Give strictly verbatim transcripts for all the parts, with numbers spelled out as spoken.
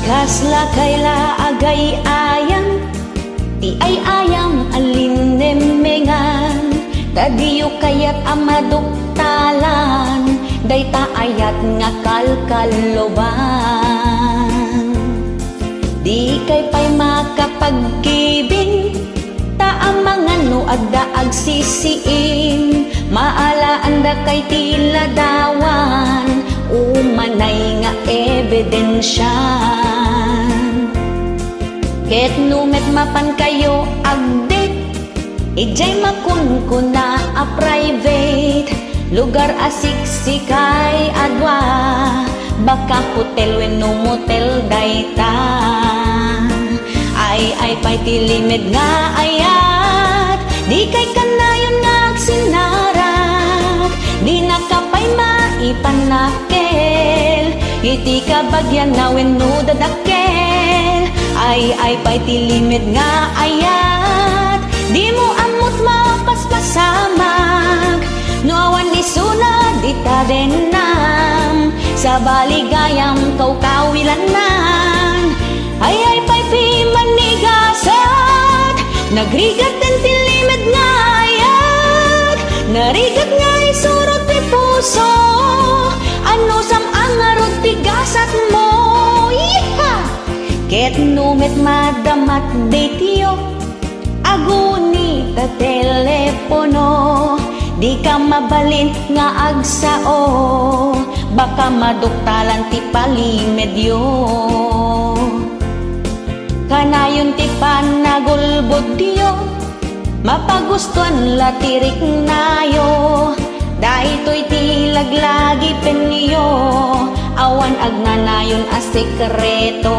Kasla kayla agay ayam, ti ay ayam alinemengan. Dadiyo kayat amaduktalan, dayta ayat nga kalkaloban. Di kay pa'y makapagkibing, taamangan no adda agsisiing. Maalaan da kay tila dawan, umanay nga ebidensyan. Ket numet mapan kayo agdit, ijay makunkuna a private lugar asik-sikay adwa, baka hotel wenno motel dayta. Ay ay pa'y tilimed nga ayat, di kay kanayon nga agsinarak, di nakapay maipanakkel, iti kabagyan na wenno dadakkel. Ay ay pa'y tilimed nga ayat, di mo amot mapaspasamag, no awan isuna di tadenam, sa baligayam kaukawilanan. Ay ay pa'y pimanigasat, nagrigat den tilimed nga ayat, narigat nga isurot ti puso, ano sam angarod ti gasat mo. Yeeha! Ket numet madamat daytiyo, aguni ta telepono, di ka mabalin nga agsao, baka maduktalan ti palimedyo. Kanayon ti panagulbod diyo, mapagustuhan latirik nayo, dahito'y ti laglagi penyo, awan agnanayon a sekreto.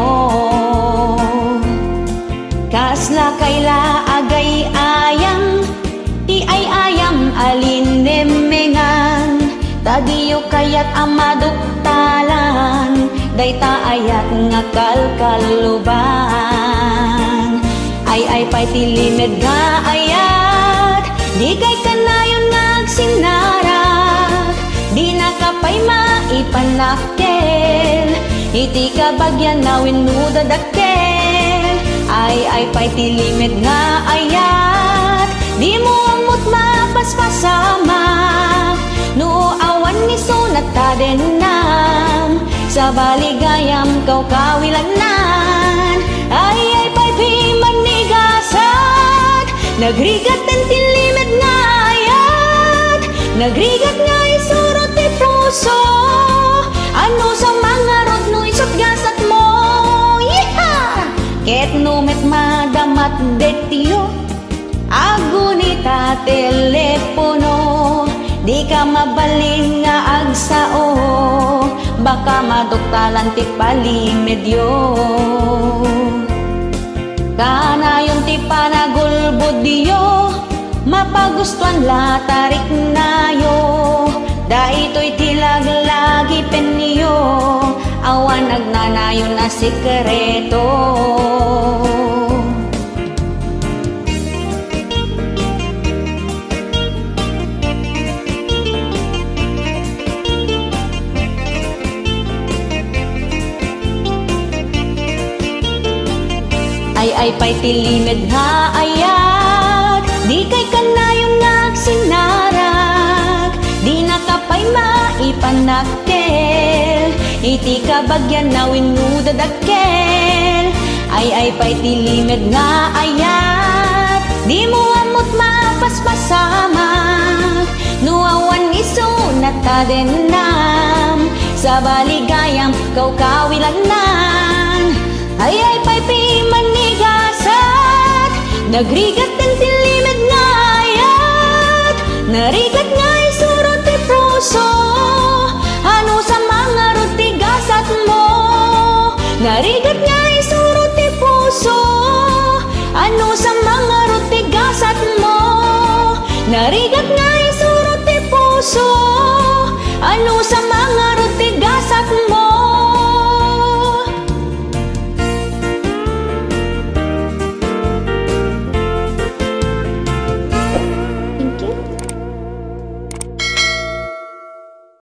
Kasla kayla agay ayam, ti ay ayam alinemengan. Tadiyo kayat amaduktalan, dayta ayat nga kalkaluban. Ay ay pa'y tilimed nga ayat, di kay kanayon nga agsinarak, di nakapay maipanakkel, iti kabagyan na wenno dadakkel. Ay ay pa'y tilimed nga ayat, di mo amot mapaspasamak, no awan ni sunat tadenam, sa baligayam kaukawilanan. Ay ay pa'y pimanigasat, nagrigat den tilimed nga ayat, nagrigat nga isurot ti puso, ano sa mga rod no isot gasat mo. Yeeha! Ket numet madamat detiyo, agunita telepono, di ka mabalin nga agsao, baka maduktalan ti palimedyo. Kanayon ti panagulbod diyo, mapagustuhan latarik nayo, dahito'y ti laglagi penyo, awan agnanayon na sekreto. Ay ay pa'y tilimed nga ayat, di kay kanayon nga agsinarak, di nakapay maipanakkel, iti kabagyan na wenno dadakkel. Ay ay pa'y tilimed nga ayat, di mo amot mapaspasamak, no awan isunat tadenam, sa baligayam kaukawilanan. Ay ay pa'y pimanigasat, nagrigat den tilimed nga ayat, narigat nga